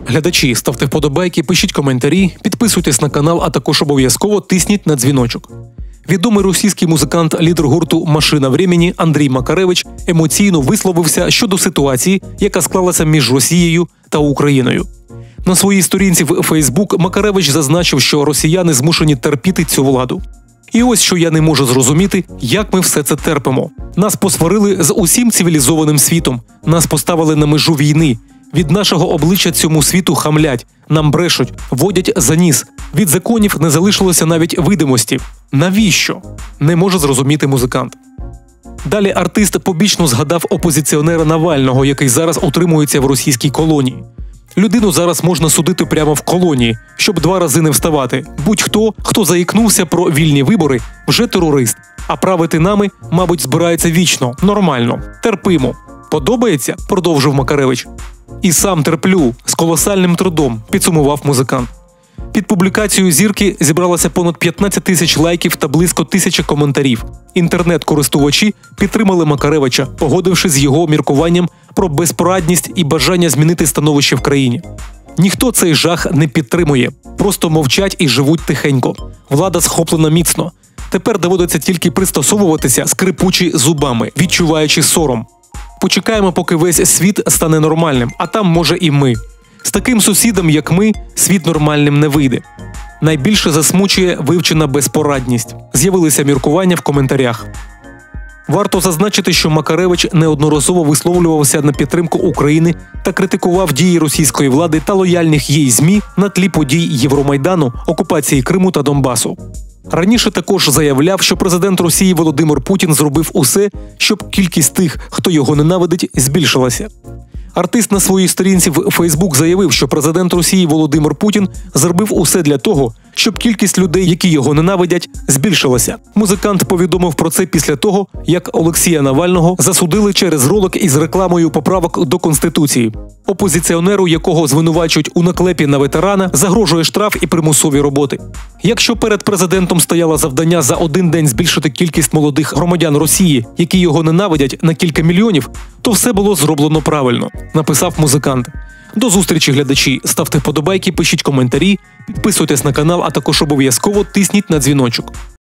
Глядачі, ставте вподобайки, пишіть коментарі, підписуйтесь на канал, а також обов'язково тисніть на дзвіночок. Відомий російський музикант, лідер гурту «Машина времени» Андрій Макаревич емоційно висловився щодо ситуації, яка склалася між Росією та Україною. На своїй сторінці в Фейсбук Макаревич зазначив, що росіяни змушені терпіти цю владу. І ось що я не можу зрозуміти, як ми все це терпимо. Нас посварили з усім цивілізованим світом, нас поставили на межу війни. Від нашого обличчя цьому світу хамлять, нам брешуть, водять за ніс. Від законів не залишилося навіть видимості. Навіщо? Не може зрозуміти музикант. Далі артист побічно згадав опозиціонера Навального, який зараз утримується в російській колонії. Людину зараз можна судити прямо в колонії, щоб 2 рази не вставати. Будь-хто, хто заікнувся про вільні вибори, вже терорист. А правити нами, мабуть, збирається вічно, нормально, терпимо. Подобається? Продовжив Макаревич. І сам терплю, з колосальним трудом, підсумував музикант. Під публікацією зірки зібралося понад 15 тисяч лайків та близько 1000 коментарів. Інтернет-користувачі підтримали Макаревича, погодившись з його міркуванням про безпорадність і бажання змінити становище в країні. Ніхто цей жах не підтримує, просто мовчать і живуть тихенько. Влада схоплена міцно. Тепер доводиться тільки пристосовуватися, скрипучи зубами, відчуваючи сором. Почекаємо, поки весь світ стане нормальним, а там, може, і ми. З таким сусідом, як ми, світ нормальним не вийде. Найбільше засмучує вивчена безпорадність. З'явилися міркування в коментарях. Варто зазначити, що Макаревич неодноразово висловлювався на підтримку України та критикував дії російської влади та лояльних їй ЗМІ на тлі подій Євромайдану, окупації Криму та Донбасу. Раніше також заявляв, що президент Росії Володимир Путін зробив усе, щоб кількість тих, хто його ненавидить, збільшилася. Артист на своїй сторінці в Фейсбук заявив, що президент Росії Володимир Путін зробив усе для того, щоб кількість людей, які його ненавидять, збільшилася. Музикант повідомив про це після того, як Олексія Навального засудили через ролик із рекламою поправок до Конституції. Опозиціонеру, якого звинувачують у наклепі на ветерана, загрожує штраф і примусові роботи. Якщо перед президентом стояло завдання за один день збільшити кількість молодих громадян Росії, які його ненавидять, на кілька мільйонів, то все було зроблено правильно, написав музикант. До зустрічі, глядачі. Ставте вподобайки, пишіть коментарі, підписуйтесь на канал, а також обов'язково тисніть на дзвіночок.